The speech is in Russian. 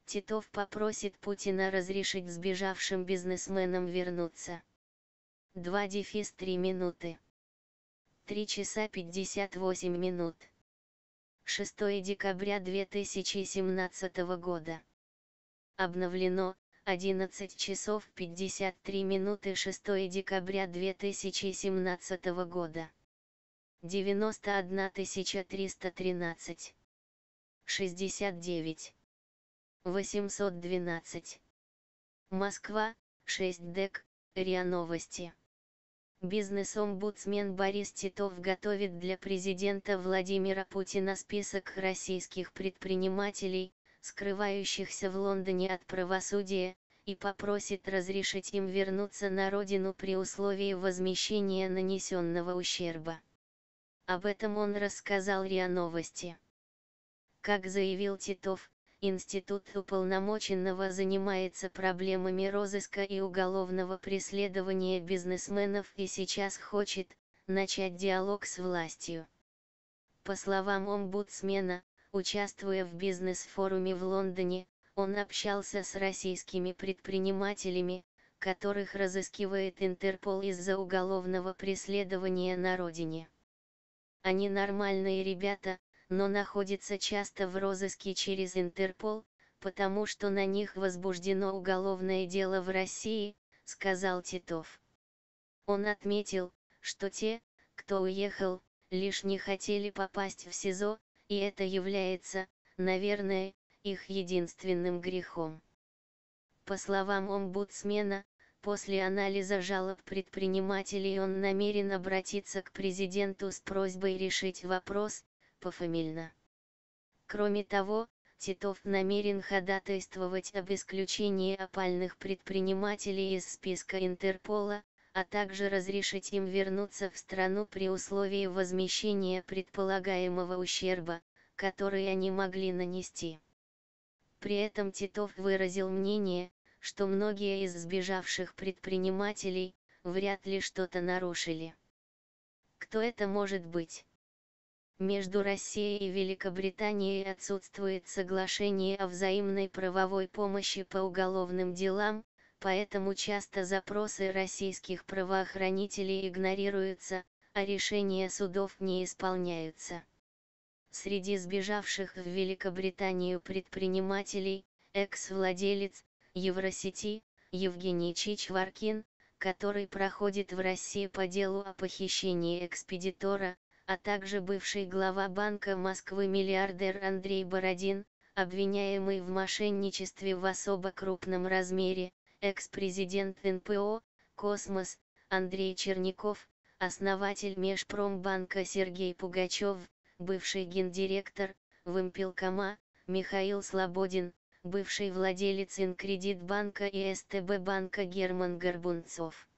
Титов попросит Путина разрешить сбежавшим бизнесменам вернуться. 2-3 минуты. 3 часа 58 минут. 6 декабря 2017 года. Обновлено, 11 часов 53 минуты 6 декабря 2017 года. 91 313. 69. 812. Москва, 6 ДЭК, РИА Новости. Бизнес-омбудсмен Борис Титов готовит для президента Владимира Путина список российских предпринимателей, скрывающихся в Лондоне от правосудия, и попросит разрешить им вернуться на родину при условии возмещения нанесенного ущерба. Об этом он рассказал РИА Новости. Как заявил Титов, Институт уполномоченного занимается проблемами розыска и уголовного преследования бизнесменов и сейчас хочет начать диалог с властью. По словам омбудсмена, участвуя в бизнес-форуме в Лондоне, он общался с российскими предпринимателями, которых разыскивает Интерпол из-за уголовного преследования на родине. Они нормальные ребята, но находятся часто в розыске через Интерпол, потому что на них возбуждено уголовное дело в России, сказал Титов. Он отметил, что те, кто уехал, лишь не хотели попасть в СИЗО, и это является, наверное, их единственным грехом. По словам омбудсмена, после анализа жалоб предпринимателей он намерен обратиться к президенту с просьбой решить вопрос пофамильно. Кроме того, Титов намерен ходатайствовать об исключении опальных предпринимателей из списка Интерпола, а также разрешить им вернуться в страну при условии возмещения предполагаемого ущерба, который они могли нанести. При этом Титов выразил мнение, что многие из сбежавших предпринимателей вряд ли что-то нарушили. Кто это может быть? Между Россией и Великобританией отсутствует соглашение о взаимной правовой помощи по уголовным делам, поэтому часто запросы российских правоохранителей игнорируются, а решения судов не исполняются. Среди сбежавших в Великобританию предпринимателей, экс-владелец Евросети, Евгений Чичваркин, который проходит в России по делу о похищении экспедитора, а также бывший глава Банка Москвы миллиардер Андрей Бородин, обвиняемый в мошенничестве в особо крупном размере, экс-президент НПО «Космос» Андрей Черников, основатель Межпромбанка Сергей Пугачев, бывший гендиректор Вымпелкома Михаил Слободин, бывший владелец Инкредитбанка и СТБ банка Герман Горбунцов.